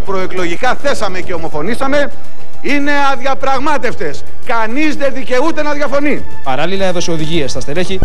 προεκλογικά θέσαμε και ομοφωνήσαμε είναι αδιαπραγμάτευτες. Κανείς δεν δικαιούται να διαφωνεί. Παράλληλα έδωσε οδηγίες στα στελέχη